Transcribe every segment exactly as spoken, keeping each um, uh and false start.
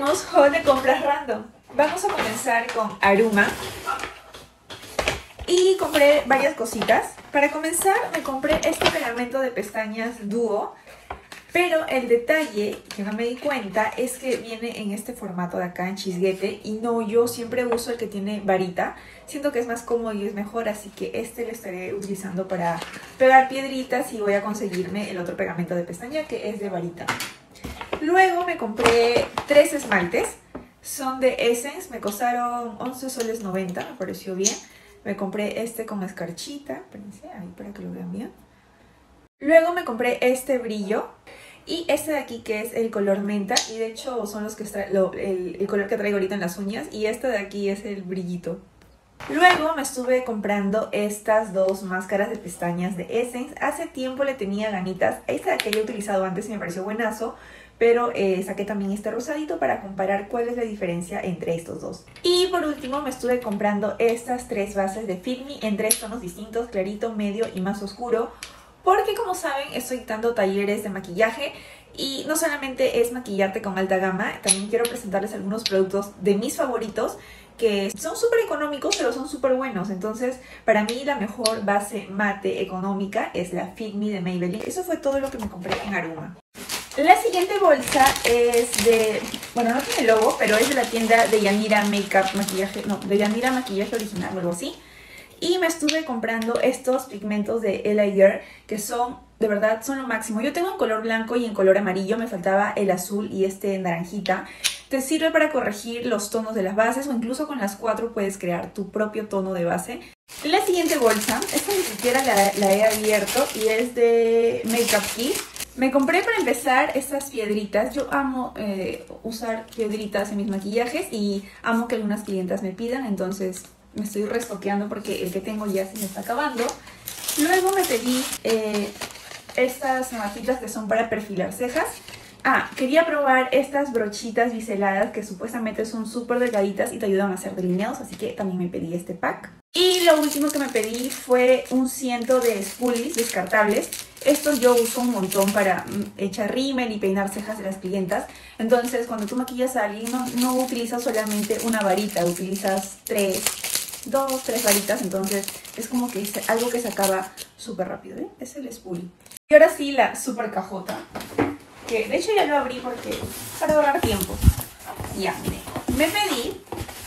Iniciamos haul de compras random. Vamos a comenzar con Aruma. Y compré varias cositas. Para comenzar me compré este pegamento de pestañas Duo. Pero el detalle que no me di cuenta es que viene en este formato de acá, en chisguete. Y no, yo siempre uso el que tiene varita. Siento que es más cómodo y es mejor, así que este lo estaré utilizando para pegar piedritas. Y voy a conseguirme el otro pegamento de pestaña que es de varita. Luego me compré tres esmaltes. Son de Essence, me costaron once soles noventa, me pareció bien. Me compré este con escarchita, espérense, ahí para que lo vean bien. Luego me compré este brillo y este de aquí que es el color menta. Y de hecho son los que lo, el, el color que traigo ahorita en las uñas. Y este de aquí es el brillito. Luego me estuve comprando estas dos máscaras de pestañas de Essence. Hace tiempo le tenía ganitas. Esta de aquí había utilizado antes y me pareció buenazo. Pero eh, saqué también este rosadito para comparar cuál es la diferencia entre estos dos. Y por último me estuve comprando estas tres bases de Fit Me en tres tonos distintos, clarito, medio y más oscuro. Porque como saben estoy dando talleres de maquillaje y no solamente es maquillarte con alta gama, también quiero presentarles algunos productos de mis favoritos que son súper económicos pero son súper buenos. Entonces para mí la mejor base mate económica es la Fit Me de Maybelline. Eso fue todo lo que me compré en Aruma. La siguiente bolsa es de, bueno, no tiene logo, pero es de la tienda de Yanira Makeup Maquillaje, no, de Yanira Maquillaje Original o algo así. Y me estuve comprando estos pigmentos de L A Girl, que son, de verdad, son lo máximo. Yo tengo en color blanco y en color amarillo, me faltaba el azul y este naranjita. Te sirve para corregir los tonos de las bases o incluso con las cuatro puedes crear tu propio tono de base. La siguiente bolsa, esta ni siquiera la, la he abierto y es de Makeup Kit. Me compré para empezar estas piedritas. Yo amo eh, usar piedritas en mis maquillajes y amo que algunas clientas me pidan, entonces me estoy restoqueando porque el que tengo ya se me está acabando. Luego me pedí eh, estas navajitas que son para perfilar cejas. Ah, quería probar estas brochitas biseladas que supuestamente son súper delgaditas y te ayudan a hacer delineados, así que también me pedí este pack. Y lo último que me pedí fue un ciento de spoolies descartables. Estos yo uso un montón para echar rímel y peinar cejas de las clientas. Entonces cuando tú maquillas a alguien no, no utilizas solamente una varita, utilizas tres, dos, tres varitas. Entonces es como que es algo que se acaba súper rápido, ¿eh? Es el spoolie. Y ahora sí la super cajota, que de hecho ya lo abrí porque para ahorrar tiempo. Ya, miren, me pedí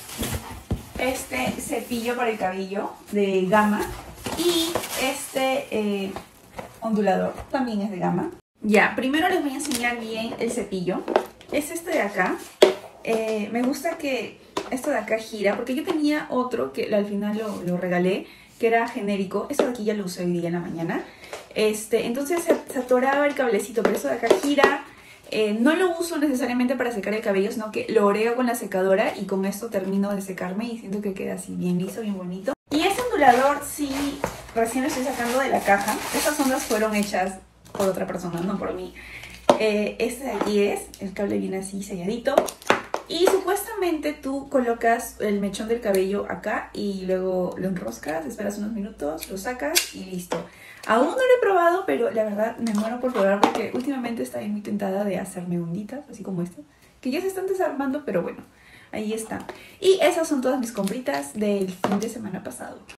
este cepillo para el cabello de Gama y este eh, ondulador también es de Gama. Ya, primero les voy a enseñar bien el cepillo. Es este de acá. Eh, me gusta que esto de acá gira porque yo tenía otro que al final lo, lo regalé, que era genérico. Este de aquí ya lo usé hoy día en la mañana. Este, entonces se, se atoraba el cablecito, pero esto de acá gira. Eh, no lo uso necesariamente para secar el cabello, sino que lo oreo con la secadora y con esto termino de secarme y siento que queda así bien liso, bien bonito. Y este ondulador sí, recién lo estoy sacando de la caja. Estas ondas fueron hechas por otra persona, no por mí. Eh, este de aquí es, el cable viene así selladito. Y supuestamente tú colocas el mechón del cabello acá y luego lo enroscas, esperas unos minutos, lo sacas y listo. Aún no lo he probado, pero la verdad me muero por probar porque últimamente estoy muy tentada de hacerme onditas, así como esta, que ya se están desarmando, pero bueno, ahí está. Y esas son todas mis compritas del fin de semana pasado.